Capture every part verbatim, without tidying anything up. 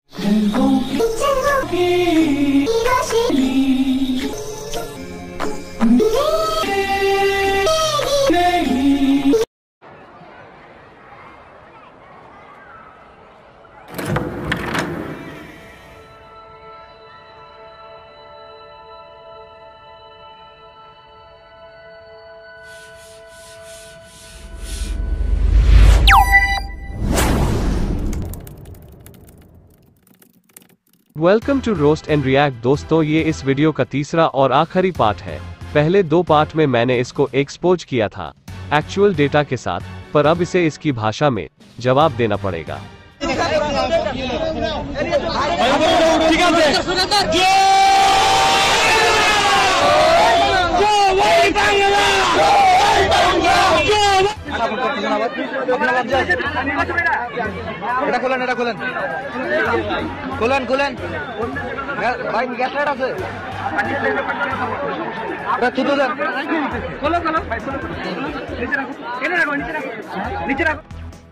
Welcome to roast and react. दोस्तों, ये इस वीडियो का तीसरा और आखिरी पार्ट है। पहले दो पार्ट में मैंने इसको एक्सपोज किया था एक्चुअल डेटा के साथ, पर अब इसे इसकी भाषा में जवाब देना पड़ेगा। खोलन खोलन खोलन खोलन भाई গ্যাস লাইট আছে এটা ছোট দেন খোলো খোলো ভাই খোলো নিচে রাখো এনে রাখো নিচে রাখো নিচে राखो।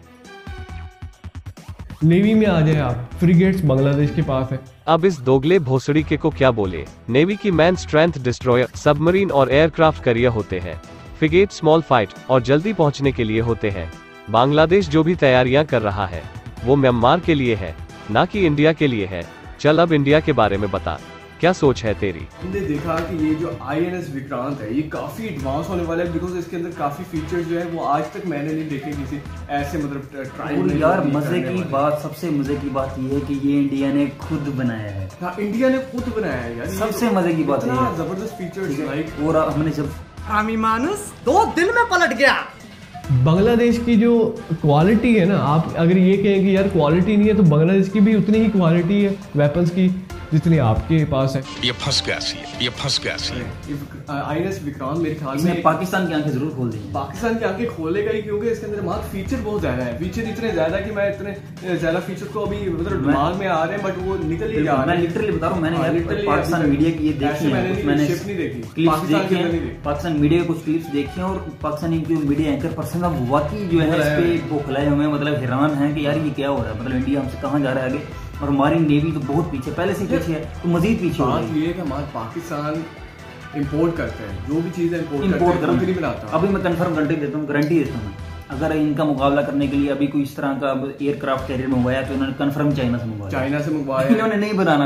नेवी में आ जाए आप, फ्रिगेट्स बांग्लादेश के पास है। अब इस दोगले भोसड़ी के को क्या बोले। नेवी की मैन स्ट्रेंथ डिस्ट्रॉयर, सबमरीन और एयरक्राफ्ट कैरियर होते हैं। फ्रिगेट स्मॉल फाइट और जल्दी पहुंचने के लिए होते हैं। बांग्लादेश जो भी तैयारियां कर रहा है वो म्यांमार के लिए है, ना कि इंडिया के लिए है। चल अब इंडिया के बारे में बता, क्या सोच है तेरी। हमने देखा कि ये जो आई एन एस विक्रांत है ये काफी एडवांस होने वाला है, बिकॉज इसके अंदर काफी फीचर्स जो है वो आज तक मैंने नहीं देखे किसी ऐसे, मतलब ट्रायल। यार मजे की बात, सबसे मजे की बात ये है कि ये इंडिया ने खुद बनाया है। हाँ, इंडिया ने खुद बनाया है यार। सबसे मजे की बात है, जबरदस्त फीचर्स लाइक। और हमने जब आमी मानुस दो दिन में पलट गया। बांग्लादेश की जो क्वालिटी है ना, आप अगर ये कहें कि यार क्वालिटी नहीं है, तो बांग्लादेश की भी उतनी ही क्वालिटी है वेपन्स की जितनी आपके पास है। ये फंस गया सी, ये फंस गया सी। आई एन एस विक्रांत मेरे ख्याल में पाकिस्तान की आंखें जरूर खोल देंगे। पाकिस्तान की आंखें खोलेगा ही, क्योंकि इसके अंदर मात्र फीचर बहुत ज्यादा है। फीचर इतने ज्यादा कि मैं इतने ज्यादा फीचर को अभी मतलब दिमाग में आ रहे हैं, बट वो निकल ही जा रहे हैं। मैं लिटरली बता रहा हूँ, मैंने पाकिस्तान मीडिया की ये देखी है, मैंने शिफ्ट नहीं देखी, क्लिप्स देखी है, पाकिस्तान मीडिया कुछ क्लिप्स देखी हैं, और पाकिस्तानी जो मीडिया एंकर पर्सन है वाकई जो है इस पे बौखलाए हुए, मतलब हैरान है कि यार ये क्या हो रहा है, मतलब इंडिया हमसे कहाँ जा रहा है आगे, और हमारी नेवी तो बहुत पीछे, पहले से पीछे है, तो मजीद पीछे। बात ये है कि हमारा पाकिस्तान इंपोर्ट करते हैं, जो भी चीज़ इंपोर्ट इंपोर्ट करते हैं बनाता। अभी मैं कंफर्म गारंटी देता हूँ, गारंटी देता हूँ, अगर इनका मुकाबला करने के लिए अभी कोई इस तरह का एयरक्राफ्ट कैरियर मंगवाया तो इन्होंने कंफर्म चाइना से मंगवाया। चाइना से मंगवाया, इन्होंने नहीं बनाना।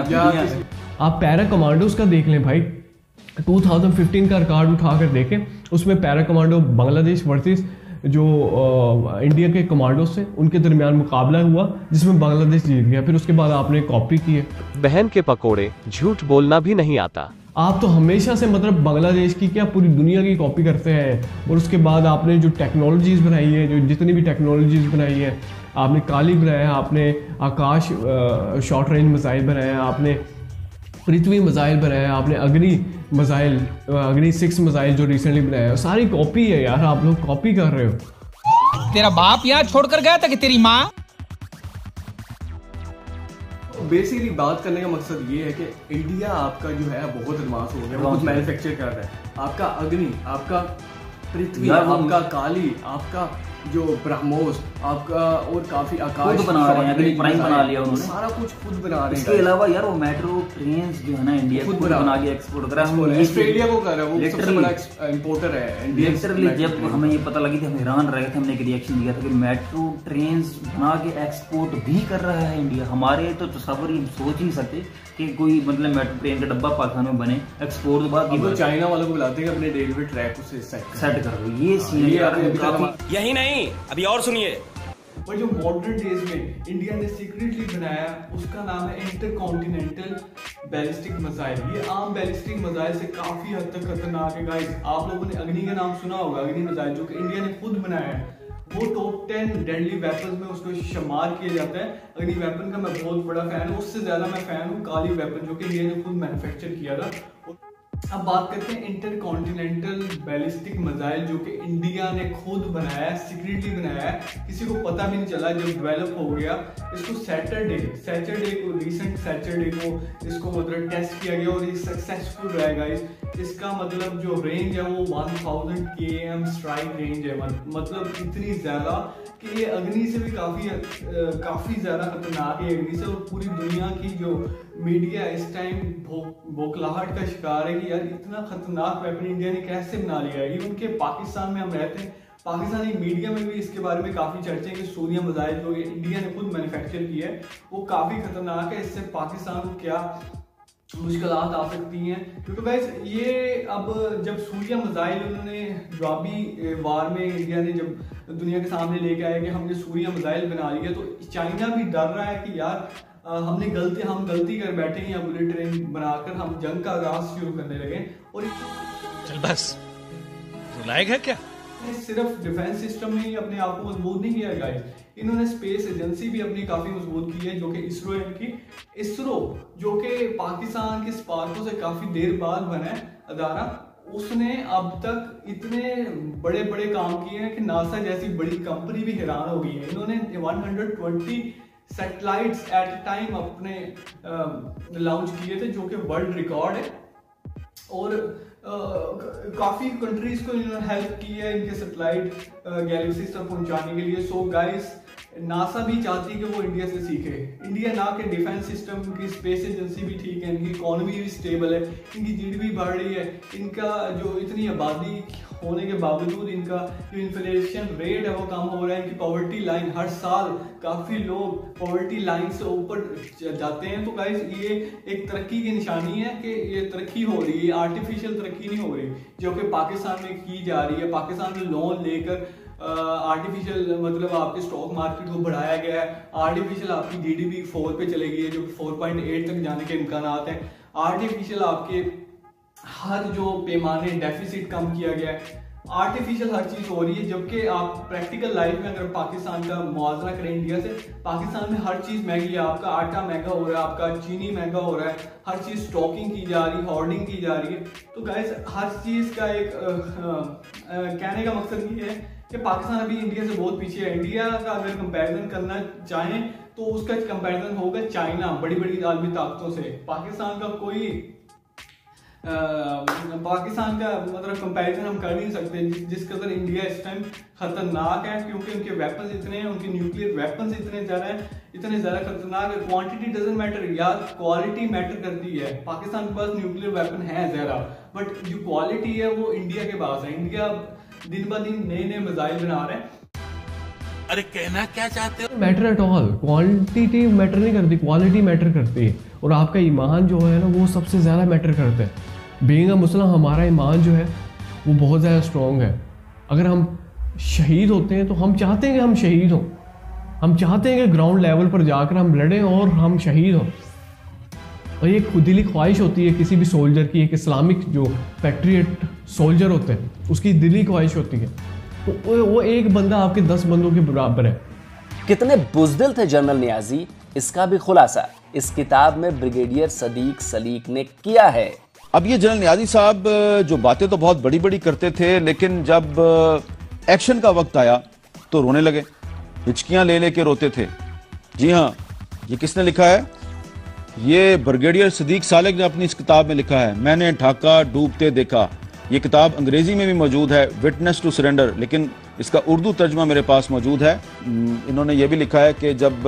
आप पैरा कमांडोज का देख लें भाई, दो हज़ार पंद्रह का रिकॉर्ड उठा कर देखें, उसमें पैरा कमांडो बांग्लादेश वर्सेस जो आ, इंडिया के कमांडो से उनके दरमियान मुकाबला हुआ, जिसमें बांग्लादेश जीत गया। फिर उसके बाद आपने कॉपी की है। बहन के पकोड़े, झूठ बोलना भी नहीं आता। आप तो हमेशा से मतलब बांग्लादेश की क्या पूरी दुनिया की कॉपी करते हैं, और उसके बाद आपने जो टेक्नोलॉजीज़ बनाई है, जो जितनी भी टेक्नोलॉजीज़ बनाई है, आपने काली बनाया है, आपने आकाश शॉर्ट रेंज मिसाइल बनाया है, आपने पृथ्वी मिसाइल बनाया है, आपने अग्नि मिसाइल, अग्नि सिक्स मिसाइल जो रिसेंटली बनाया है, सारी कॉपी है यार। आप लोग कॉपी कर रहे हो। तेरा बाप यहाँ छोड़कर गया था कि तेरी माँ। बेसिकली बात करने का मकसद ये है कि इंडिया आपका जो है बहुत एडवांस हो गया, वो कुछ मैन्युफैक्चर कर रहा है। आपका अग्नि, आपका पृथ्वी, आपका काली, आपका जो ब्रह्मोस, आपका और काफी आकाश खुद बना रहे हैं, अग्नि प्राइम बना लिया उन्होंने, सारा कुछ खुद बना रहे हैं। इसके अलावा यार वो मेट्रो ट्रेन जो है ना, इंडिया खुद बना के एक्सपोर्ट कर रहा है। ऑस्ट्रेलिया को कर रहा है, वो सबसे बड़ा इंपोर्टर है इंडिया। लिटरली जब हमें ये पता लगी थी, हम हैरान रह गए थे, हमने एक रिएक्शन दिया था कि मेट्रो ट्रेन बना के एक्सपोर्ट भी कर रहा है इंडिया। हमारे तो तस्वीर सोच ही नहीं सकते कि कोई मतलब मेट्रो ट्रेन का डब्बा पाकिस्तान में बने, एक्सपोर्ट बाद तो चाइना वालों को बुलाते हैं अपने रेलवे ट्रैक को सेट कर दो। ये सीन यही नहीं, अभी और सुनिए। पर जो मॉडर्न डेज में इंडिया ने सीक्रेटली बनाया, उसका नाम है इंटरकॉन्टिनेंटल बैलिस्टिक मिसाइल। ये आम बैलिस्टिक मिसाइल से काफी हद तक खतरनाक है गाइस। आप लोगों ने अग्नि का नाम सुना होगा, अग्नि मिसाइल जो कि इंडिया ने खुद बनाया है। वो टॉप टेन डेडली वेपन्स में उसको शुमार किया जाता है। अग्नि वेपन का मैं बहुत बड़ा फैन हूँ, उससे ज्यादा मैं फैन हूँ काली वेपन जो कि इंडिया ने खुद मैन्युफैक्चर किया था। अब बात करते हैं इंटरकॉन्टिनेंटल बैलिस्टिक मिसाइल जो कि इंडिया ने खुद बनाया है, सीक्रेटली बनाया है, किसी को पता भी नहीं चला। जब डेवलप हो गया, इसको सैटरडे सैटरडे को रिसेंट सैटरडे को इसको मतलब टेस्ट किया गया और ये सक्सेसफुल रहा गाइस। इसका मतलब जो रेंज है वो one thousand K M strike range है, मतलब इतनी ज्यादा कि ये अग्नि से भी काफी काफी ज्यादा खतरनाक है अग्नि से। और पूरी दुनिया की जो मीडिया इस टाइम बौखलाहट का शिकार है कि यार इतना खतरनाक वेपन इंडिया ने कैसे बना लिया है। इवन के पाकिस्तान में हम रहते हैं, पाकिस्तानी मीडिया में भी इसके बारे में काफी चर्चे हैं कि सूर्या मिसाइल जो इंडिया ने खुद मैन्युफैक्चर किया है वो काफी खतरनाक है। इससे पाकिस्तान को क्या मुश्किलात आ सकती हैं, क्योंकि गाइस ये अब जब सूर्या मिसाइल उन्होंने जवाबी वार में इंडिया ने जब दुनिया के सामने लेके आया कि हमने सूर्या मिसाइल बना लिया, तो चाइना भी डर रहा है कि यार आ, हमने गलती हम गलती कर बैठे हैं या बुलेट ट्रेन बनाकर हम जंग का आगाज शुरू करने लगे। और चल बस लायक है क्या? सिर्फ डिफेंस सिस्टम ने अपने आप को मजबूत नहीं किया गाइस, इन्होंने स्पेस एजेंसी भी अपनी काफी मजबूत की है जो कि इसरो है इनकी। इसरो जो कि पाकिस्तान के स्पार्को से काफी देर बाद बना है अदारा, उसने अब तक इतने बड़े बड़े काम किए हैं कि नासा जैसी बड़ी कंपनी भी हैरान हो गई है। इन्होंने एक सौ बीस सैटेलाइट्स एट अ टाइम अपने लॉन्च किए थे जो कि वर्ल्ड रिकॉर्ड है। और Uh, काफी कंट्रीज को इन्होंने हेल्प की है इनके सैटेलाइट गैलेक्सी तक पहुंचाने के लिए। सो गाइस नासा भी चाहती है कि वो इंडिया से सीखे। इंडिया ना के डिफेंस सिस्टम की स्पेस एजेंसी भी ठीक है, इनकी इकोनॉमी भी स्टेबल है, इनकी जीडीपी बढ़ रही है, इनका जो इतनी आबादी होने के बावजूद इनका जो इन्फ्लेशन रेट है वो कम हो रहा है। इनकी पॉवर्टी लाइन हर साल काफी लोग पॉवर्टी लाइन से ऊपर जाते हैं। तो गाइस ये एक तरक्की की निशानी है कि ये तरक्की हो रही है, आर्टिफिशियल तरक्की नहीं हो रही जो कि पाकिस्तान में की जा रही है। पाकिस्तान में लोन लेकर आर्टिफिशियल मतलब आपके स्टॉक मार्केट को बढ़ाया गया है, आर्टिफिशियल आपकी जीडीपी फोर पे चली गई है जो कि फोर पॉइंट एट तक जाने के इम्कान हैं। आर्टिफिशियल आपके हर जो पैमाने डेफिसिट कम किया गया है, आर्टिफिशियल हर चीज हो रही है। जबकि आप प्रैक्टिकल लाइफ में अगर पाकिस्तान का मुआवजा करें इंडिया से, पाकिस्तान में हर चीज महंगी है, आपका आटा महंगा हो रहा है, आपका चीनी महंगा हो रहा है, हर चीज स्टॉकिंग की जा रही है, होर्डिंग की जा रही है। तो गाइस हर चीज का एक आ, आ, आ, कहने का मकसद ये है कि पाकिस्तान अभी इंडिया से बहुत पीछे है। इंडिया का अगर कंपैरिजन करना चाहें तो उसका कंपैरिजन होगा चाइना, बड़ी बड़ी आलमी ताकतों से। पाकिस्तान का कोई आ, पाकिस्तान का मतलब कंपैरिजन हम कर नहीं सकते जिस जिस कदर इंडिया इस टाइम खतरनाक है, क्योंकि उनके वेपन्स इतने हैं, उनके न्यूक्लियर वेपन्स इतने ज्यादा हैं, इतने ज्यादा खतरनाक है। क्वांटिटी डजंट मैटर यार, क्वालिटी मैटर करती है। पाकिस्तान के पास न्यूक्लियर वेपन है जरा, बट जो क्वालिटी है वो इंडिया के पास है। इंडिया दिन ब दिन नए नए मिसाइल बना रहे हैं। अरे कहना क्या चाहते हो? Matter at all, quantity matter नहीं करती, क्वालिटी मैटर करती है। और आपका ईमान जो है ना वो सबसे ज़्यादा मैटर करता है। बीइंग अ मुस्लिम हमारा ईमान जो है वो बहुत ज़्यादा स्ट्रॉन्ग है। अगर हम शहीद होते हैं तो हम चाहते हैं कि हम शहीद हों, हम चाहते हैं कि ग्राउंड लेवल पर जाकर हम लड़ें और हम शहीद हों। और ये खुदिली ख्वाहिश होती है किसी भी सोल्जर की, एक इस्लामिक जो पैट्रियट सोल्जर होते हैं उसकी दिली ख्वाहिश होती है। तो वो एक बंदा आपके दस बंदों के बराबर है। कितने बुज़दिल थे जनरल नियाजी, इसका भी खुलासा इस किताब में ब्रिगेडियर सदीक सलीक ने किया है। अब ये जनरल नियाजी साहब जो बातें तो बहुत बड़ी बड़ी करते थे, लेकिन जब एक्शन का वक्त आया तो रोने लगे, हिचकियां ले लेके रोते थे। जी हाँ, ये किसने लिखा है? ये ब्रिगेडियर सदीक सालिक ने अपनी इस किताब में लिखा है, मैंने ढाका डूबते देखा। ये किताब अंग्रेजी में भी मौजूद है, विटनेस टू सरेंडर, लेकिन इसका उर्दू तर्जमा मेरे पास मौजूद है। इन्होंने ये भी लिखा है कि जब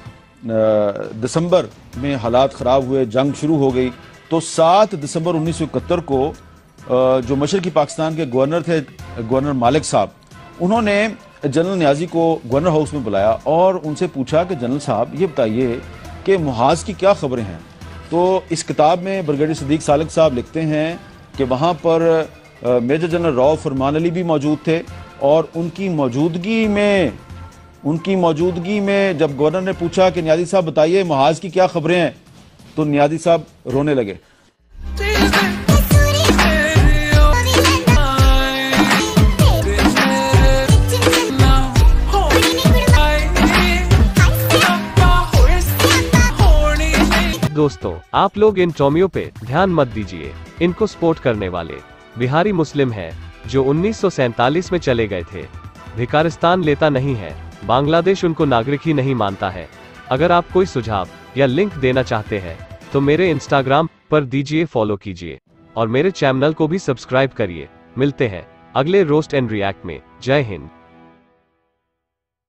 दिसंबर में हालात ख़राब हुए, जंग शुरू हो गई, तो सात दिसंबर उन्नीस सौ इकहत्तर को जो मशरकी पाकिस्तान के गवर्नर थे, गवर्नर मालिक साहब, उन्होंने जनरल नियाजी को गवर्नर हाउस में बुलाया और उनसे पूछा कि जनरल साहब ये बताइए कि मुहाज की क्या खबरें हैं। तो इस किताब में ब्रिगेडियर सदीक सालिक साहब लिखते हैं कि वहाँ पर मेजर जनरल राव फरमान अली भी मौजूद थे और उनकी मौजूदगी में उनकी मौजूदगी में जब गवर्नर ने पूछा कि नियाजी साहब बताइए मुहाज की क्या खबरें हैं, तो नियाजी साहब रोने लगे। दोस्तों, आप लोग इन टॉमियों पे ध्यान मत दीजिए। इनको सपोर्ट करने वाले बिहारी मुस्लिम हैं जो उन्नीस सौ सैंतालीस में चले गए थे। भिकारिस्तान लेता नहीं है, बांग्लादेश उनको नागरिक ही नहीं मानता है। अगर आप कोई सुझाव या लिंक देना चाहते हैं तो मेरे इंस्टाग्राम पर दीजिए, फॉलो कीजिए। और मेरे चैनल को भी सब्सक्राइब करिए। मिलते हैं अगले रोस्ट एंड रिएक्ट में। जय हिंद।